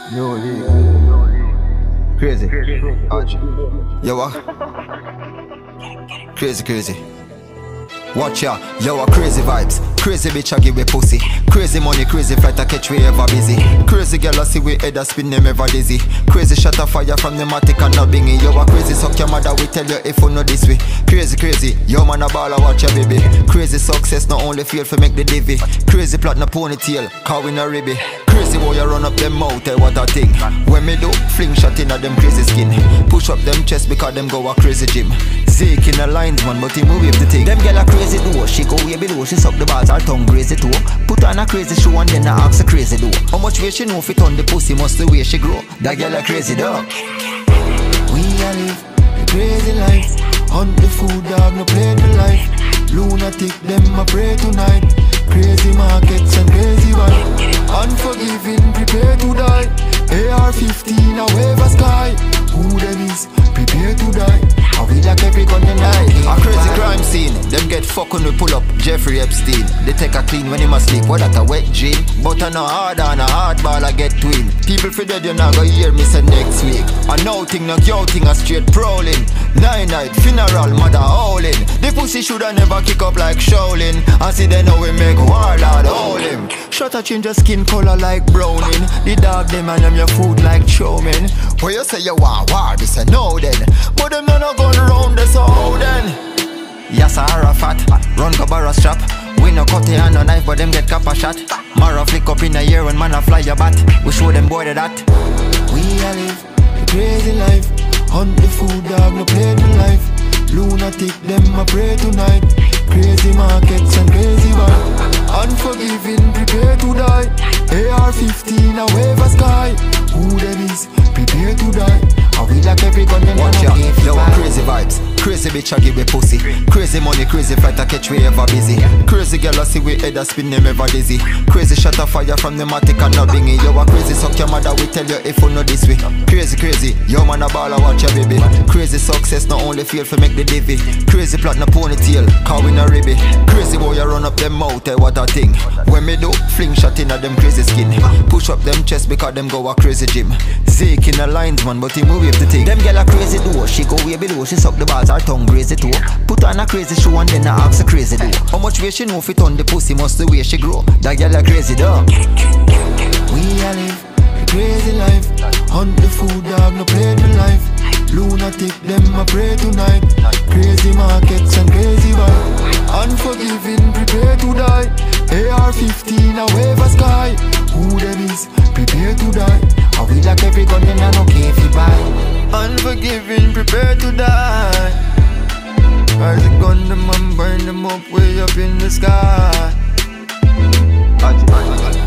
New league. Crazy. Ajji. Yo, what? Crazy. Watch ya, yo, a crazy vibes. Crazy bitch, I give we pussy. Crazy money, crazy flight, I catch we ever busy. Crazy girl, I see we head a spin them ever dizzy. Crazy shot of fire from the matic and not bingy. Yo, a crazy suck your mother, we tell you if you know this way. Crazy, yo man a baller, watch ya baby. Crazy success, not only feel for make the divvy. Crazy plot, no ponytail, car we no ribby. Crazy boy, you run up them mouth, what a thing. When me do, fling shot in a them crazy skin. Push up them chest because them go a crazy gym. Zeke in the lines man, but he move with the thing. Them girl a crazy do, she go way below, she suck the balls, her tongue crazy too. Put on a crazy shoe and then I ask a crazy do. How much way she know fit on the pussy, must the way she grow. That girl a crazy dog. We a live the crazy life. Hunt the food dog, no play the life. Lunatic, them a pray tonight. Crazy markets and crazy vibe. Unforgiving, prepare to die. AR-15, a wave a sky. Who them is, prepare to die. I will like every gun the night. A crazy crime scene, them get fuck when we pull up Jeffrey Epstein. They take a clean when him asleep, what that a wet dream. But I know hard and a hard ball I get twin. People for dead you not go hear me say next week. I know thing knock yo thing a straight prowling. 9 night funeral mother howling. The pussy shoulda never kick up like Shaolin. I see they know we make warlord hold him. Shot a change your skin color like browning. The dog them and them your food like chow mein. Where you say you want war, this a no then. But them no gun round this how then. Yasser Arafat, run go barra strap. We no cut it and no knife but them get copper shot. Mara flick up in a year when man a fly your bat. We show them boy that. We a live the crazy life. Hunt the food dog, no play the life. Lunatic, them a pray tonight. Crazy markets and crazy vibe. Unforgiving, prepare to die. AR-15, a wave a sky. Who them is, prepare to die. I will like every gun them watch ya, yo, crazy vibes. Crazy bitch, I give we pussy. Crazy money, crazy flight, I catch we ever busy. Crazy girl, I see we head a spin them ever dizzy. Crazy shot of fire from the matic and not bingy. Yo, a crazy suck your mother, we tell you if you know this way. Crazy, yo man a baller, watch ya baby. Crazy success, not only feel for make the divvy. Crazy plot, no ponytail, car we no ribby. Crazy boy, you run up them mouth, what a thing. When me do, fling shot in a them crazy skin. Push up them chest because them go a crazy gym. Zeke in the lines man, but he move with the thing. Them girl a crazy do, she go way below, she suck the balls, her tongue crazy too. Put on a crazy shoe and then I ask a crazy do. How much way she know fit on the pussy, must the way she grow. That girl a crazy dog. We a live the crazy life. Hunt the food dog, no play the life. Lunatic, them a pray tonight. Crazy markets and crazy vibe. Unforgiving, prepare to die. AR-15, a wave a sky. Who them is, prepare to die. I will like every gun them no care if you buy. Unforgiving, prepare to die. Rise the gun them and burn them up way up in the sky. Ajji.